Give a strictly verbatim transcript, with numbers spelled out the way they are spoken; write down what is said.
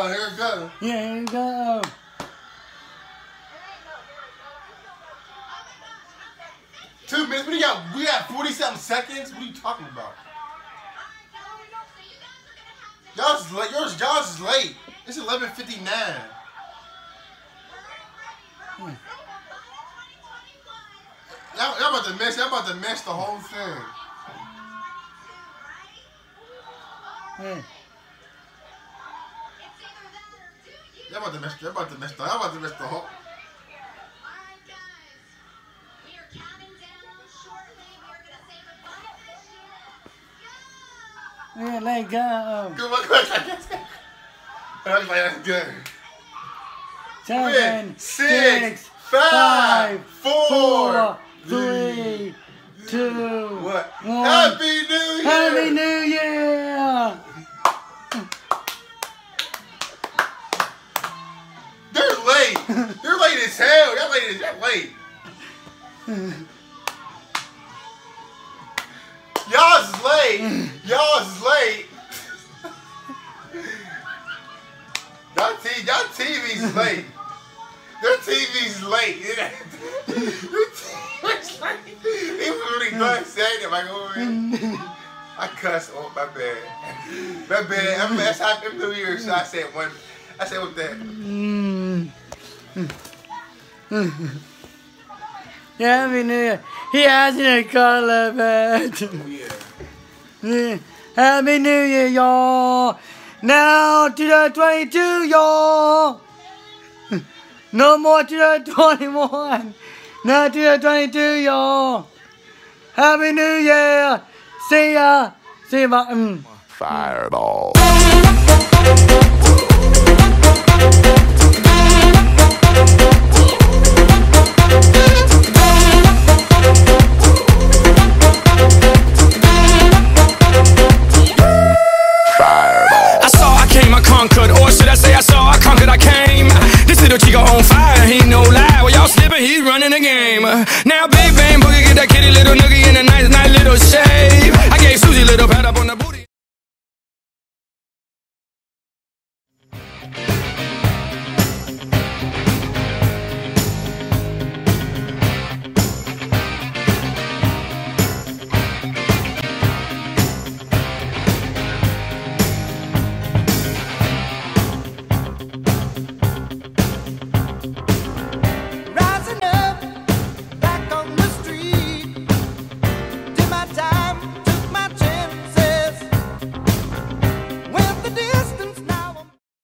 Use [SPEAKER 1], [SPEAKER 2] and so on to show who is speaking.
[SPEAKER 1] go. Here we go.
[SPEAKER 2] Yeah, here we go.
[SPEAKER 1] Two minutes. We got we got forty something seconds. What are you talking about? Y'all's late. Yours, y'all's is late. It's eleven fifty nine. Hmm. Y'all, y'all about to miss. Y'all about to miss the whole thing.
[SPEAKER 2] Hey.
[SPEAKER 1] Y'all about to miss. Y'all about to miss. Y'all about to miss the whole.
[SPEAKER 2] Yeah, let go.
[SPEAKER 1] Good one, good. That's like that's good.
[SPEAKER 2] Seven,
[SPEAKER 1] six,
[SPEAKER 2] six,
[SPEAKER 1] five, four,
[SPEAKER 2] four, three, two,
[SPEAKER 1] what?
[SPEAKER 2] one.
[SPEAKER 1] Happy New Year!
[SPEAKER 2] Happy New Year!
[SPEAKER 1] They're late. They're late as hell. Y'all late as y'all late. Y'all's is late. Y'all's is late. Y'all T y'all T V's late. Their T V's late. Their T V's late. He was really done saying it. Like, oh, I cussed. Oh, my bad. My bad. I'm last Happy New Year, so I said one. I said what that.
[SPEAKER 2] Yeah, Happy New Year. He has in a color bed.
[SPEAKER 1] Oh, yeah.
[SPEAKER 2] Yeah. Happy New Year, y'all. Now to the twenty-two, y'all. No more to the twenty-one. Now to the twenty-two, y'all. Happy New Year. See ya. See ya. Mm.
[SPEAKER 3] Fireball.
[SPEAKER 2] Fireball.